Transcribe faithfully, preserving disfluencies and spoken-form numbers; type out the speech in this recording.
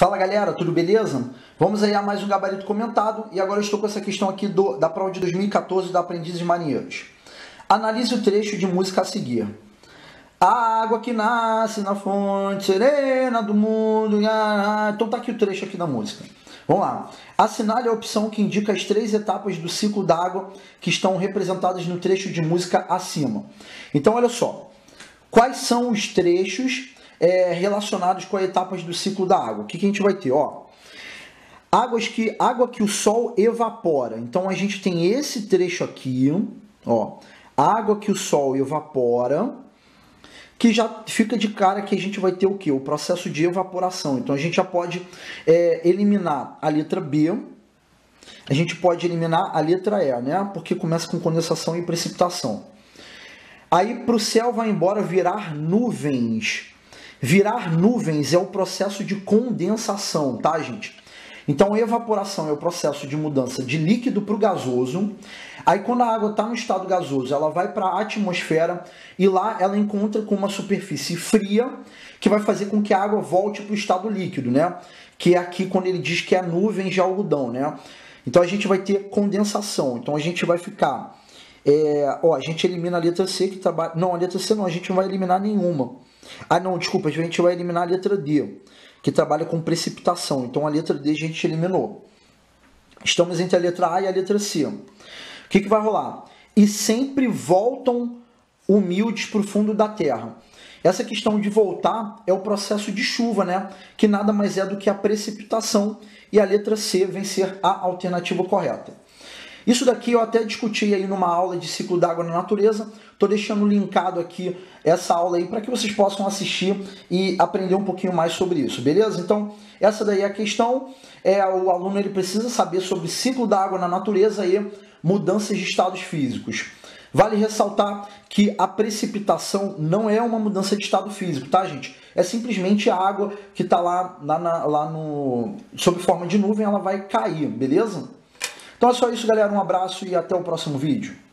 Fala galera, tudo beleza? Vamos aí a mais um gabarito comentado e agora eu estou com essa questão aqui do, da prova de dois mil e quatorze da Aprendizes Marinheiros. Analise o trecho de música a seguir. A água que nasce na fonte serena do mundo. Então tá aqui o trecho aqui da música. Vamos lá. Assinale a opção que indica as três etapas do ciclo d'água que estão representadas no trecho de música acima. Então olha só. Quais são os trechos é, relacionados com as etapas do ciclo da água? O que, que a gente vai ter? Ó, águas que, água que o sol evapora. Então a gente tem esse trecho aqui. Ó, água que o sol evapora. Que já fica de cara que a gente vai ter o quê? O processo de evaporação. Então a gente já pode é, eliminar a letra B. A gente pode eliminar a letra E, né? Porque começa com condensação e precipitação. Aí para o céu vai embora virar nuvens. Virar nuvens é o processo de condensação, tá, gente? Então, evaporação é o processo de mudança de líquido para o gasoso. Aí, quando a água está no estado gasoso, ela vai para a atmosfera e lá ela encontra com uma superfície fria que vai fazer com que a água volte para o estado líquido, né? Que é aqui quando ele diz que é nuvem de algodão, né? Então, a gente vai ter condensação. Então, a gente vai ficar... É, ó, a gente elimina a letra C que trabalha... Não, a letra C não, a gente não vai eliminar nenhuma. Ah, não, desculpa, a gente vai eliminar a letra D, que trabalha com precipitação. Então, a letra D a gente eliminou. Estamos entre a letra A e a letra C. O que, que vai rolar? E sempre voltam humildes para o fundo da terra. Essa questão de voltar é o processo de chuva, né? Que nada mais é do que a precipitação. E a letra C vem ser a alternativa correta. Isso daqui eu até discuti aí numa aula de ciclo d'água na natureza. Estou deixando linkado aqui essa aula aí para que vocês possam assistir e aprender um pouquinho mais sobre isso, beleza? Então, essa daí é a questão. É, o aluno ele precisa saber sobre ciclo d'água na natureza e mudanças de estados físicos. Vale ressaltar que a precipitação não é uma mudança de estado físico, tá, gente? É simplesmente a água que está lá, lá, na, lá no, sob forma de nuvem, ela vai cair, beleza? Então é só isso, galera. Um abraço e até o próximo vídeo.